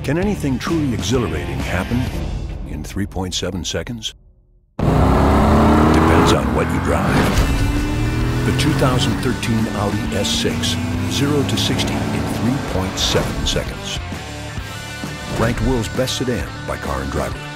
Can anything truly exhilarating happen in 3.7 seconds? Depends on what you drive. The 2013 Audi S6, 0 to 60 in 3.7 seconds. Ranked world's best sedan by Car and Driver.